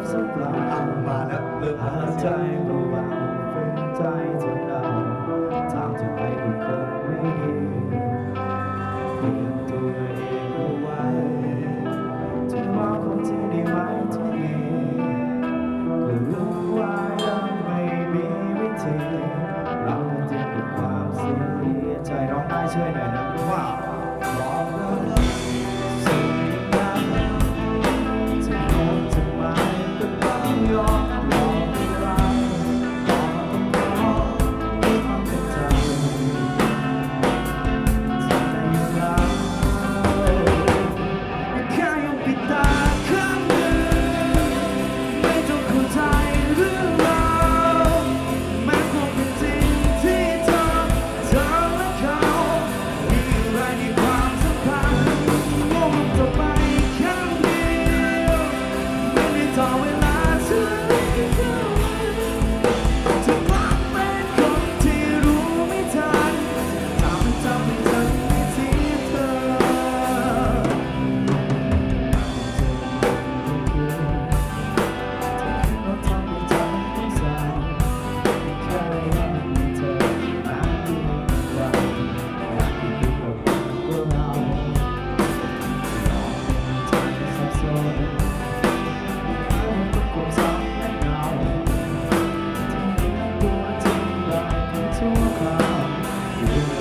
สักเปล่ามาแล้วเริ่มมาแล้วใจเบาๆฝืนใจเธอเราทางเธอไปดูคงไม่ดีเปลี่ยนตัวเองเอาไว้จะมองคนที่ดีไหมที่นี่ก็รู้ว่ายังไม่มีวิธีเราเจ็บกับความเสียใจร้องได้ช่วยหน่อยนะว่าบอกเราสิ่งนั้นจะโน้มจะมาก็ต้องยอมให้รักต้องขอให้ความเป็นใจจะได้ยินเราแค่ยอมปิดตาข้างหนึ่งไม่ต้องเข้าใจเรื่องราวแม้ความเป็นจริงที่เธอและเขามีอะไรในความสัมพันธ์โง่ต่อไปข้างเดียวไม่ได้ต่อเวลาถึงจะกลับเป็นคนที่รู้ไม่ทันทำให้ฉันไม่ทิ้งเธอเราทำให้ใจต้องสั่นแค่อยากให้เธอมาดูเราอยากให้ดูแบบว่าเราใจสับสนให้มันต้องกลมซ้ำให้เงาที่มีตัวจริงได้เพียงชั่วคราวอยู่ใน